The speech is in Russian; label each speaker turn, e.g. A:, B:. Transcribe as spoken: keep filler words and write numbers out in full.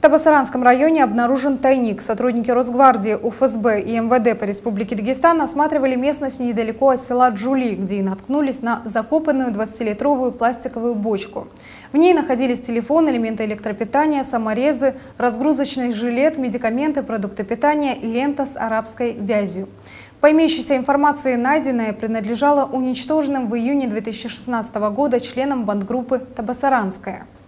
A: Табасаранском районе обнаружен тайник. Сотрудники Росгвардии, УФСБ и МВД по Республике Дагестан осматривали местность недалеко от села Джули, где и наткнулись на закопанную двадцатилитровую пластиковую бочку. В ней находились телефон, элементы электропитания, саморезы, разгрузочный жилет, медикаменты, продукты питания, лента с арабской вязью. По имеющейся информации, найденное принадлежало уничтоженным в июне две тысячи шестнадцатого года членам бандгруппы «Табасаранская».